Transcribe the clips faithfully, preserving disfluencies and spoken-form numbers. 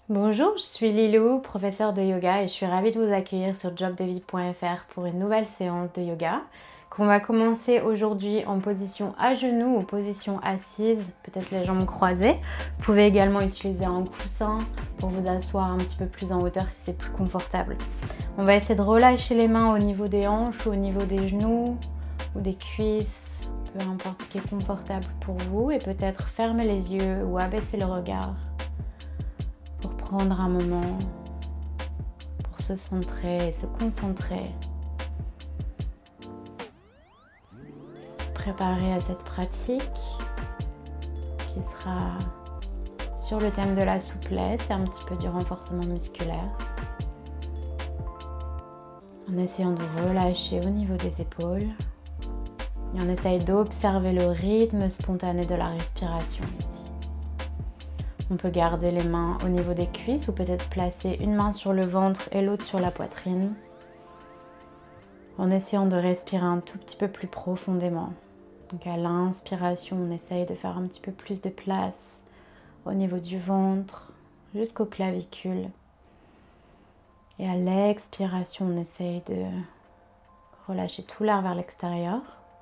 Bonjour, je suis Lilou, professeure de yoga et je suis ravie de vous accueillir sur job de vie point f r pour une nouvelle séance de yoga qu'on va commencer aujourd'hui en position à genoux ou position assise, peut-être les jambes croisées. Vous pouvez également utiliser un coussin pour vous asseoir un petit peu plus en hauteur si c'est plus confortable. On va essayer de relâcher les mains au niveau des hanches ou au niveau des genoux ou des cuisses, peu importe ce qui est confortable pour vous, et peut-être fermer les yeux ou abaisser le regard pour prendre un moment pour se centrer et se concentrer, se préparer à cette pratique qui sera sur le thème de la souplesse et un petit peu du renforcement musculaire, en essayant de relâcher au niveau des épaules et on essaye d'observer le rythme spontané de la respiration ici. On peut garder les mains au niveau des cuisses ou peut-être placer une main sur le ventre et l'autre sur la poitrine en essayant de respirer un tout petit peu plus profondément. Donc à l'inspiration, on essaye de faire un petit peu plus de place au niveau du ventre jusqu'aux clavicules. Et à l'expiration, on essaye de relâcher tout l'air vers l'extérieur.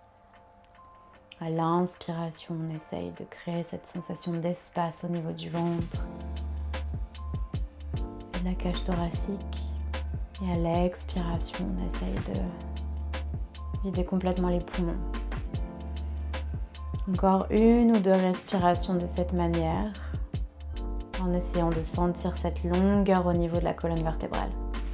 À l'inspiration, on essaye de créer cette sensation d'espace au niveau du ventre et de la cage thoracique. Et à l'expiration, on essaye de vider complètement les poumons. Encore une ou deux respirations de cette manière, en essayant de sentir cette longueur au niveau de la colonne vertébrale.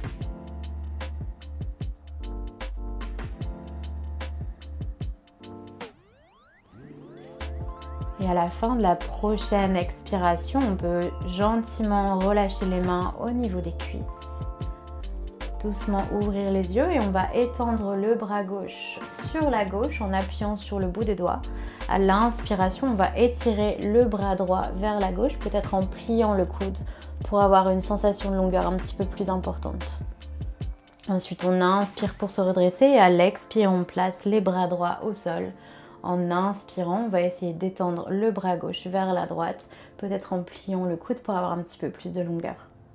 Et à la fin de la prochaine expiration, on peut gentiment relâcher les mains au niveau des cuisses. Doucement ouvrir les yeux et on va étendre le bras gauche sur la gauche en appuyant sur le bout des doigts. À l'inspiration, on va étirer le bras droit vers la gauche, peut-être en pliant le coude pour avoir une sensation de longueur un petit peu plus importante. Ensuite, on inspire pour se redresser et à l'expire, on place les bras droits au sol. En inspirant, on va essayer d'étendre le bras gauche vers la droite, peut-être en pliant le coude pour avoir un petit peu plus de longueur.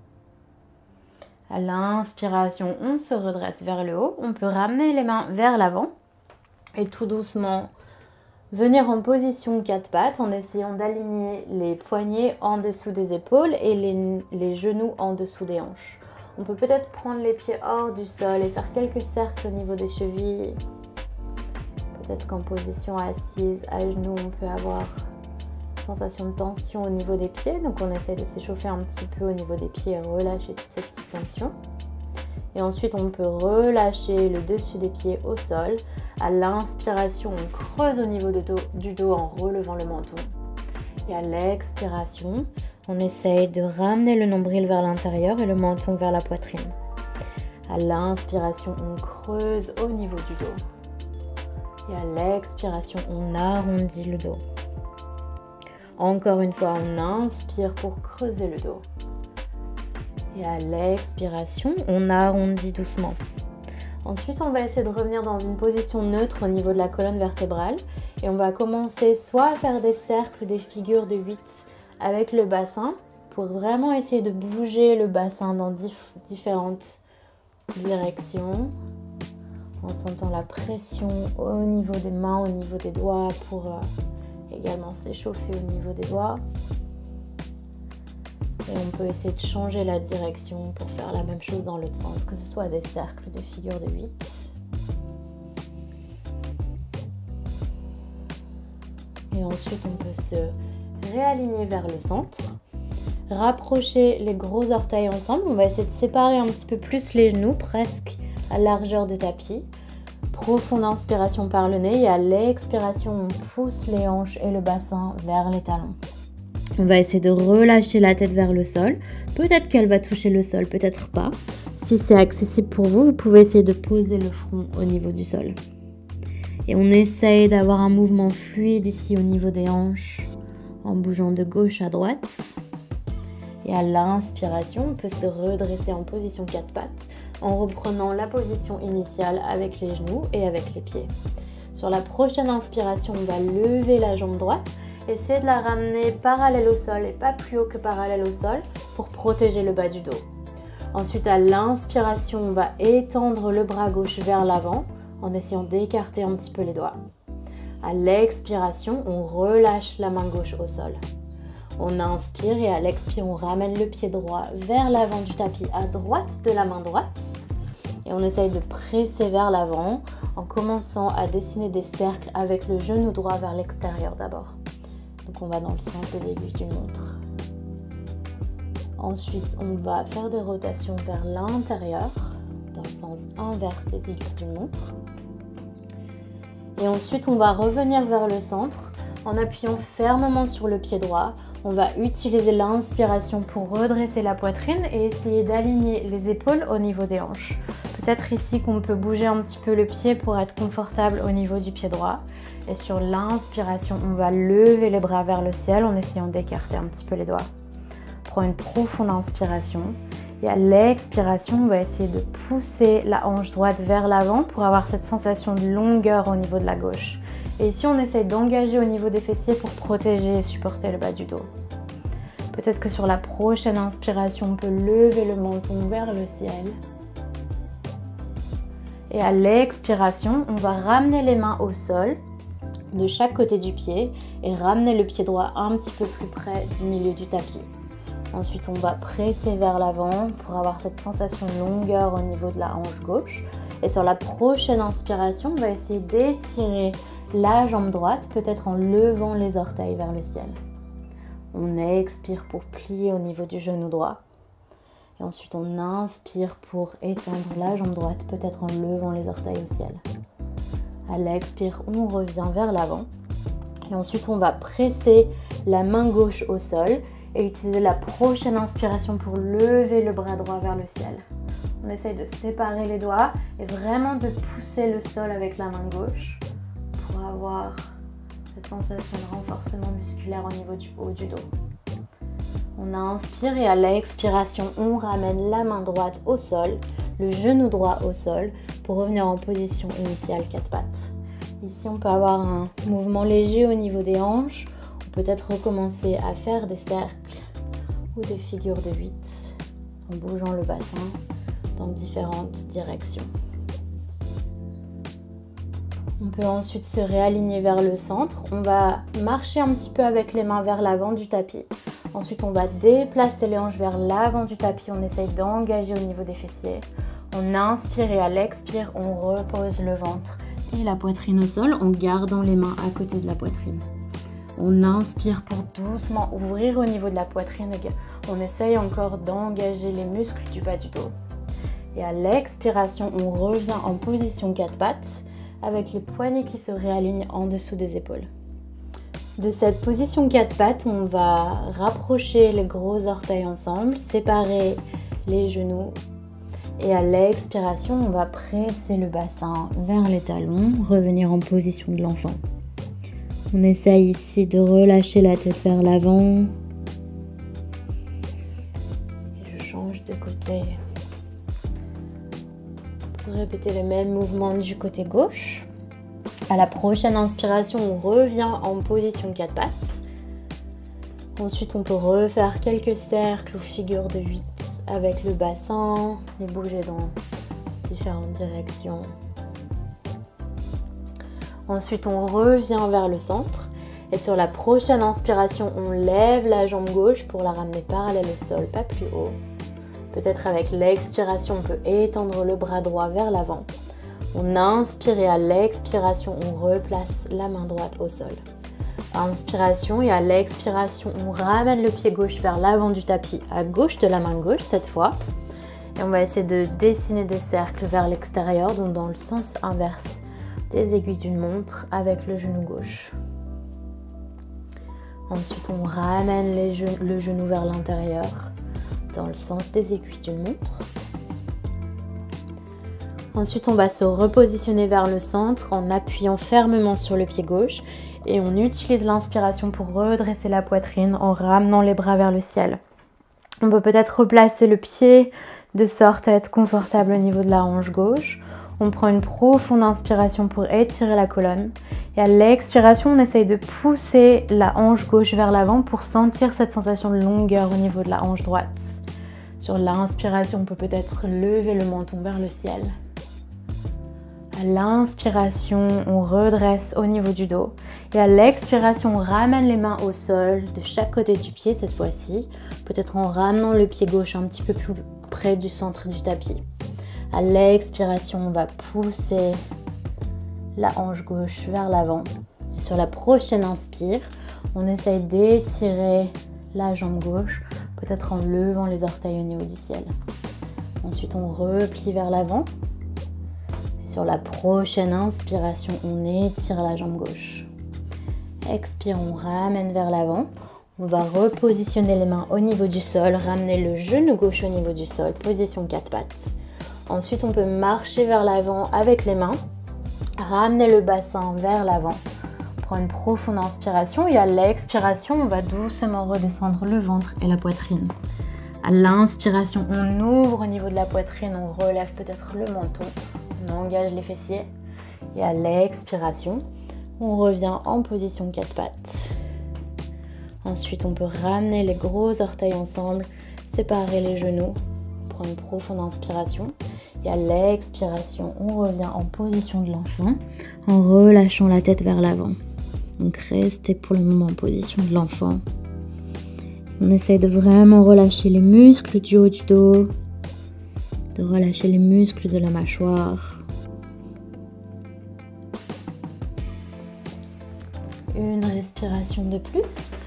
À l'inspiration, on se redresse vers le haut. On peut ramener les mains vers l'avant et tout doucement venir en position quatre pattes en essayant d'aligner les poignets en dessous des épaules et les, les genoux en dessous des hanches. On peut peut-être prendre les pieds hors du sol et faire quelques cercles au niveau des chevilles. Peut-être qu'en position assise, à genoux, on peut avoir une sensation de tension au niveau des pieds. Donc on essaie de s'échauffer un petit peu au niveau des pieds et relâcher toute cette petite tension. Et ensuite, on peut relâcher le dessus des pieds au sol. À l'inspiration, on creuse au niveau du dos, du dos en relevant le menton. Et à l'expiration, on essaye de ramener le nombril vers l'intérieur et le menton vers la poitrine. À l'inspiration, on creuse au niveau du dos. Et à l'expiration, on arrondit le dos. Encore une fois, on inspire pour creuser le dos. Et à l'expiration, on arrondit doucement. Ensuite, on va essayer de revenir dans une position neutre au niveau de la colonne vertébrale. Et on va commencer soit à faire des cercles, des figures de huit avec le bassin, pour vraiment essayer de bouger le bassin dans dif- différentes directions. En sentant la pression au niveau des mains, au niveau des doigts, pour euh, également s'échauffer au niveau des doigts. Et on peut essayer de changer la direction pour faire la même chose dans l'autre sens, que ce soit des cercles, des figures de huit. Et ensuite, on peut se réaligner vers le centre. Rapprocher les gros orteils ensemble. On va essayer de séparer un petit peu plus les genoux, presque à largeur de tapis. Profonde inspiration par le nez et à l'expiration, on pousse les hanches et le bassin vers les talons. On va essayer de relâcher la tête vers le sol. Peut-être qu'elle va toucher le sol, peut-être pas. Si c'est accessible pour vous, vous pouvez essayer de poser le front au niveau du sol. Et on essaye d'avoir un mouvement fluide ici au niveau des hanches en bougeant de gauche à droite. Et à l'inspiration, on peut se redresser en position quatre pattes en reprenant la position initiale avec les genoux et avec les pieds. Sur la prochaine inspiration, on va lever la jambe droite essayez de la ramener parallèle au sol et pas plus haut que parallèle au sol pour protéger le bas du dos. Ensuite, à l'inspiration, on va étendre le bras gauche vers l'avant en essayant d'écarter un petit peu les doigts. À l'expiration, on relâche la main gauche au sol. On inspire et à l'expire, on ramène le pied droit vers l'avant du tapis à droite de la main droite. Et on essaye de presser vers l'avant en commençant à dessiner des cercles avec le genou droit vers l'extérieur d'abord. Donc on va dans le sens des aiguilles d'une montre. Ensuite, on va faire des rotations vers l'intérieur, dans le sens inverse des aiguilles d'une montre. Et ensuite, on va revenir vers le centre en appuyant fermement sur le pied droit. On va utiliser l'inspiration pour redresser la poitrine et essayer d'aligner les épaules au niveau des hanches. Peut-être ici qu'on peut bouger un petit peu le pied pour être confortable au niveau du pied droit. Et sur l'inspiration, on va lever les bras vers le ciel en essayant d'écarter un petit peu les doigts. Prends une profonde inspiration. Et à l'expiration, on va essayer de pousser la hanche droite vers l'avant pour avoir cette sensation de longueur au niveau de la gauche. Et ici, on essaye d'engager au niveau des fessiers pour protéger et supporter le bas du dos. Peut-être que sur la prochaine inspiration, on peut lever le menton vers le ciel. Et à l'expiration, on va ramener les mains au sol de chaque côté du pied et ramener le pied droit un petit peu plus près du milieu du tapis. Ensuite, on va presser vers l'avant pour avoir cette sensation de longueur au niveau de la hanche gauche. Et sur la prochaine inspiration, on va essayer d'étirer la jambe droite, peut-être en levant les orteils vers le ciel. On expire pour plier au niveau du genou droit. Et ensuite, on inspire pour étendre la jambe droite, peut-être en levant les orteils au ciel. À l'expire, on revient vers l'avant. Et ensuite, on va presser la main gauche au sol et utiliser la prochaine inspiration pour lever le bras droit vers le ciel. On essaye de séparer les doigts et vraiment de pousser le sol avec la main gauche pour avoir cette sensation de renforcement musculaire au niveau du haut du dos. On inspire et à l'expiration, on ramène la main droite au sol, le genou droit au sol pour revenir en position initiale quatre pattes. Ici, on peut avoir un mouvement léger au niveau des hanches. Peut-être recommencer à faire des cercles ou des figures de huit en bougeant le bassin dans différentes directions. On peut ensuite se réaligner vers le centre. On va marcher un petit peu avec les mains vers l'avant du tapis. Ensuite, on va déplacer les hanches vers l'avant du tapis. On essaye d'engager au niveau des fessiers. On inspire et à l'expire, on repose le ventre et la poitrine au sol en gardant les mains à côté de la poitrine. On inspire pour doucement ouvrir au niveau de la poitrine. On essaye encore d'engager les muscles du bas du dos. Et à l'expiration, on revient en position quatre pattes avec les poignets qui se réalignent en dessous des épaules. De cette position quatre pattes, on va rapprocher les gros orteils ensemble, séparer les genoux. Et à l'expiration, on va presser le bassin vers les talons, revenir en position de l'enfant. On essaye ici de relâcher la tête vers l'avant. Et je change de côté. Pour répéter le même mouvement du côté gauche. À la prochaine inspiration, on revient en position quatre pattes. Ensuite, on peut refaire quelques cercles ou figures de huit avec le bassin et bouger dans différentes directions. Ensuite, on revient vers le centre et sur la prochaine inspiration, on lève la jambe gauche pour la ramener parallèle au sol, pas plus haut. Peut-être avec l'expiration, on peut étendre le bras droit vers l'avant. On inspire et à l'expiration, on replace la main droite au sol. Inspiration et à l'expiration, on ramène le pied gauche vers l'avant du tapis, à gauche de la main gauche cette fois. Et on va essayer de dessiner des cercles vers l'extérieur, donc dans le sens inverse des aiguilles d'une montre avec le genou gauche. Ensuite, on ramène les gen- le genou vers l'intérieur dans le sens des aiguilles d'une montre. Ensuite, on va se repositionner vers le centre en appuyant fermement sur le pied gauche et on utilise l'inspiration pour redresser la poitrine en ramenant les bras vers le ciel. On peut peut-être replacer le pied de sorte à être confortable au niveau de la hanche gauche. On prend une profonde inspiration pour étirer la colonne. Et à l'expiration, on essaye de pousser la hanche gauche vers l'avant pour sentir cette sensation de longueur au niveau de la hanche droite. Sur l'inspiration, on peut peut-être lever le menton vers le ciel. À l'inspiration, on redresse au niveau du dos. Et à l'expiration, on ramène les mains au sol de chaque côté du pied cette fois-ci. Peut-être en ramenant le pied gauche un petit peu plus près du centre du tapis. À l'expiration, on va pousser la hanche gauche vers l'avant. Et sur la prochaine inspire, on essaye d'étirer la jambe gauche, peut-être en levant les orteils au niveau du ciel. Ensuite, on replie vers l'avant. Sur la prochaine inspiration, on étire la jambe gauche. Expire, on ramène vers l'avant. On va repositionner les mains au niveau du sol, ramener le genou gauche au niveau du sol, position quatre pattes. Ensuite, on peut marcher vers l'avant avec les mains, ramener le bassin vers l'avant. Prends une profonde inspiration et à l'expiration, on va doucement redescendre le ventre et la poitrine. À l'inspiration, on ouvre au niveau de la poitrine, on relève peut-être le menton. On engage les fessiers et à l'expiration, on revient en position quatre pattes. Ensuite, on peut ramener les gros orteils ensemble, séparer les genoux, prendre une profonde inspiration et à l'expiration, on revient en position de l'enfant en relâchant la tête vers l'avant. Donc restez pour le moment en position de l'enfant. On essaye de vraiment relâcher les muscles du haut du dos, de relâcher les muscles de la mâchoire. Une respiration de plus.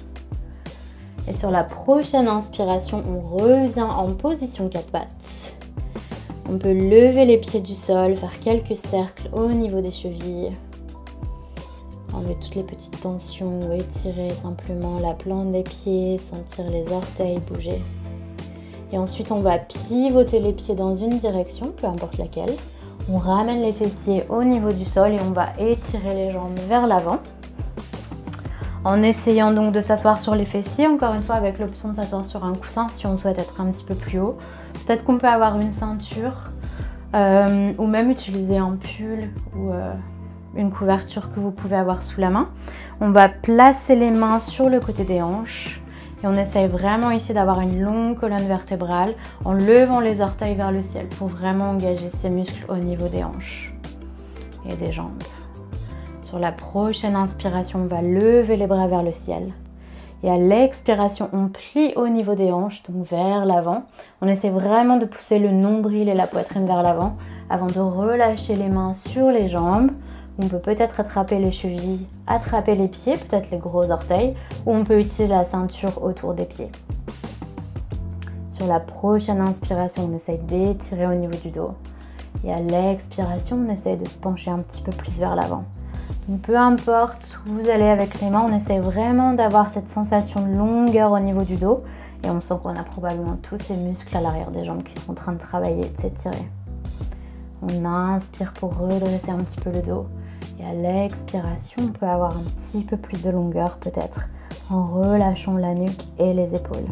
Et sur la prochaine inspiration, on revient en position quatre pattes. On peut lever les pieds du sol, faire quelques cercles au niveau des chevilles. Enlever toutes les petites tensions ou étirer simplement la plante des pieds, sentir les orteils bouger. Et ensuite, on va pivoter les pieds dans une direction, peu importe laquelle. On ramène les fessiers au niveau du sol et on va étirer les jambes vers l'avant. En essayant donc de s'asseoir sur les fessiers, encore une fois avec l'option de s'asseoir sur un coussin si on souhaite être un petit peu plus haut. Peut-être qu'on peut avoir une ceinture euh, ou même utiliser un pull ou euh, une couverture que vous pouvez avoir sous la main. On va placer les mains sur le côté des hanches. Et on essaye vraiment ici d'avoir une longue colonne vertébrale en levant les orteils vers le ciel pour vraiment engager ces muscles au niveau des hanches et des jambes. Sur la prochaine inspiration, on va lever les bras vers le ciel. Et à l'expiration, on plie au niveau des hanches, donc vers l'avant. On essaie vraiment de pousser le nombril et la poitrine vers l'avant avant de relâcher les mains sur les jambes. On peut peut-être attraper les chevilles, attraper les pieds, peut-être les gros orteils, ou on peut utiliser la ceinture autour des pieds. Sur la prochaine inspiration, on essaye d'étirer au niveau du dos. Et à l'expiration, on essaye de se pencher un petit peu plus vers l'avant. Donc peu importe où vous allez avec les mains, on essaie vraiment d'avoir cette sensation de longueur au niveau du dos. Et on sent qu'on a probablement tous ces muscles à l'arrière des jambes qui sont en train de travailler et de s'étirer. On inspire pour redresser un petit peu le dos. Et à l'expiration, on peut avoir un petit peu plus de longueur peut-être en relâchant la nuque et les épaules.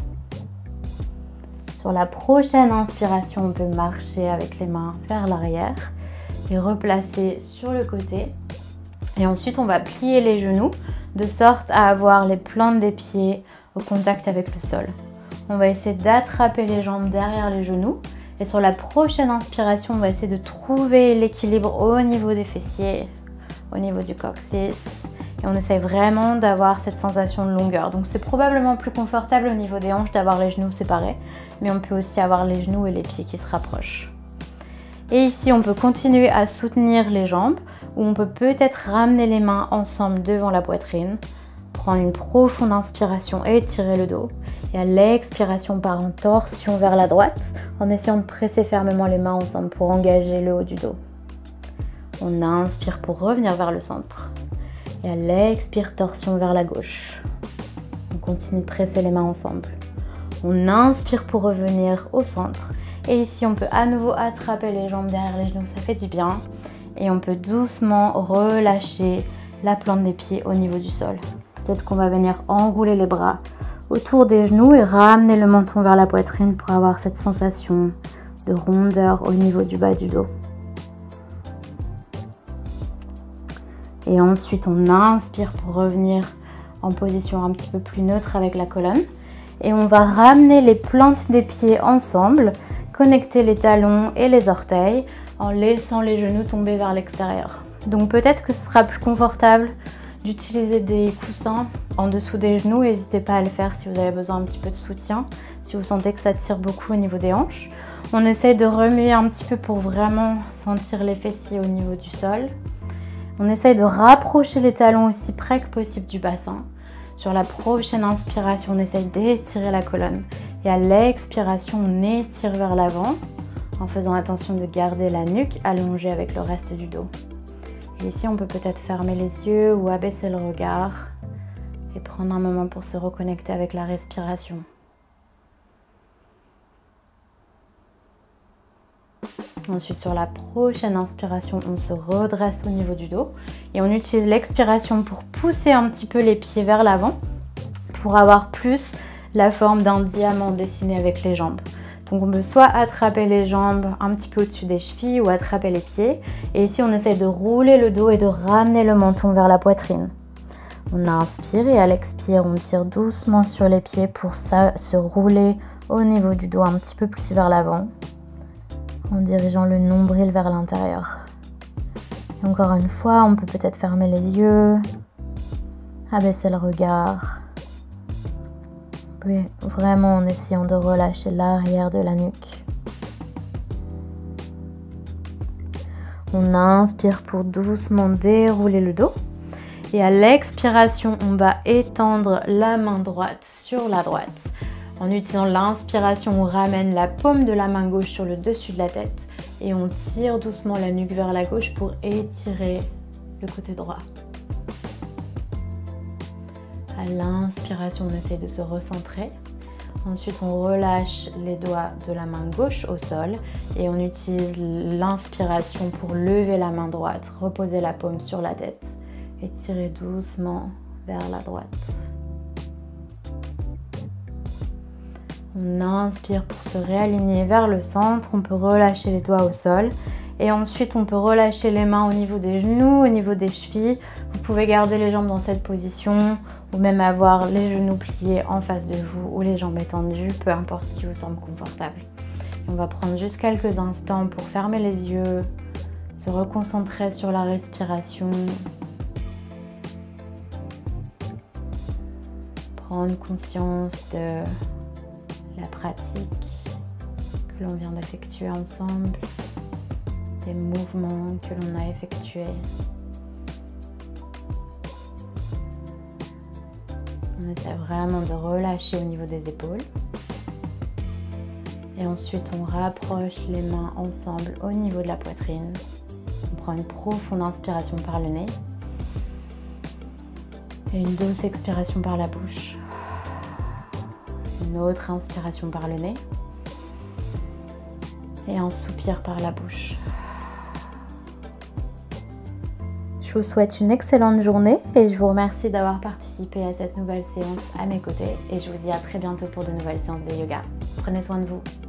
Sur la prochaine inspiration, on peut marcher avec les mains vers l'arrière et replacer sur le côté. Et ensuite, on va plier les genoux de sorte à avoir les plantes des pieds au contact avec le sol. On va essayer d'attraper les jambes derrière les genoux. Et sur la prochaine inspiration, on va essayer de trouver l'équilibre au niveau des fessiers, au niveau du coccyx. Et on essaie vraiment d'avoir cette sensation de longueur. Donc c'est probablement plus confortable au niveau des hanches d'avoir les genoux séparés. Mais on peut aussi avoir les genoux et les pieds qui se rapprochent. Et ici, on peut continuer à soutenir les jambes. Ou on peut peut-être ramener les mains ensemble devant la poitrine. Prendre une profonde inspiration et étirer le dos. Et à l'expiration, on part en torsion vers la droite en essayant de presser fermement les mains ensemble pour engager le haut du dos. On inspire pour revenir vers le centre. Et à l'expire, torsion vers la gauche. On continue de presser les mains ensemble. On inspire pour revenir au centre. Et ici, on peut à nouveau attraper les jambes derrière les genoux, ça fait du bien. Et on peut doucement relâcher la plante des pieds au niveau du sol. Peut-être qu'on va venir enrouler les bras autour des genoux et ramener le menton vers la poitrine pour avoir cette sensation de rondeur au niveau du bas du dos. Et ensuite, on inspire pour revenir en position un petit peu plus neutre avec la colonne. Et on va ramener les plantes des pieds ensemble, connecter les talons et les orteils en laissant les genoux tomber vers l'extérieur. Donc peut-être que ce sera plus confortable d'utiliser des coussins en dessous des genoux. N'hésitez pas à le faire si vous avez besoin un petit peu de soutien, si vous sentez que ça tire beaucoup au niveau des hanches. On essaye de remuer un petit peu pour vraiment sentir les fessiers au niveau du sol. On essaye de rapprocher les talons aussi près que possible du bassin. Sur la prochaine inspiration, on essaye d'étirer la colonne. Et à l'expiration, on étire vers l'avant en faisant attention de garder la nuque allongée avec le reste du dos. Et ici, on peut peut-être fermer les yeux ou abaisser le regard et prendre un moment pour se reconnecter avec la respiration. Ensuite, sur la prochaine inspiration, on se redresse au niveau du dos et on utilise l'expiration pour pousser un petit peu les pieds vers l'avant pour avoir plus la forme d'un diamant dessiné avec les jambes. Donc on peut soit attraper les jambes un petit peu au-dessus des chevilles ou attraper les pieds. Et ici, on essaye de rouler le dos et de ramener le menton vers la poitrine. On inspire et à l'expire, on tire doucement sur les pieds pour ça, se rouler au niveau du dos un petit peu plus vers l'avant, en dirigeant le nombril vers l'intérieur. Et encore une fois, on peut peut-être fermer les yeux, abaisser le regard. Oui, vraiment en essayant de relâcher l'arrière de la nuque. On inspire pour doucement dérouler le dos. Et à l'expiration, on va étendre la main droite sur la droite. En utilisant l'inspiration, on ramène la paume de la main gauche sur le dessus de la tête. Et on tire doucement la nuque vers la gauche pour étirer le côté droit. À l'inspiration, on essaie de se recentrer. Ensuite, on relâche les doigts de la main gauche au sol et on utilise l'inspiration pour lever la main droite, reposer la paume sur la tête et tirer doucement vers la droite. On inspire pour se réaligner vers le centre. On peut relâcher les doigts au sol. Et ensuite, on peut relâcher les mains au niveau des genoux, au niveau des chevilles. Vous pouvez garder les jambes dans cette position ou même avoir les genoux pliés en face de vous ou les jambes étendues, peu importe ce qui vous semble confortable. Et on va prendre juste quelques instants pour fermer les yeux, se reconcentrer sur la respiration, prendre conscience de la pratique que l'on vient d'effectuer ensemble, des mouvements que l'on a effectués. On essaie vraiment de relâcher au niveau des épaules. Et ensuite, on rapproche les mains ensemble au niveau de la poitrine. On prend une profonde inspiration par le nez. Et une douce expiration par la bouche. Une autre inspiration par le nez. Et un soupir par la bouche. Je vous souhaite une excellente journée et je vous remercie d'avoir participé à cette nouvelle séance à mes côtés. Et je vous dis à très bientôt pour de nouvelles séances de yoga. Prenez soin de vous.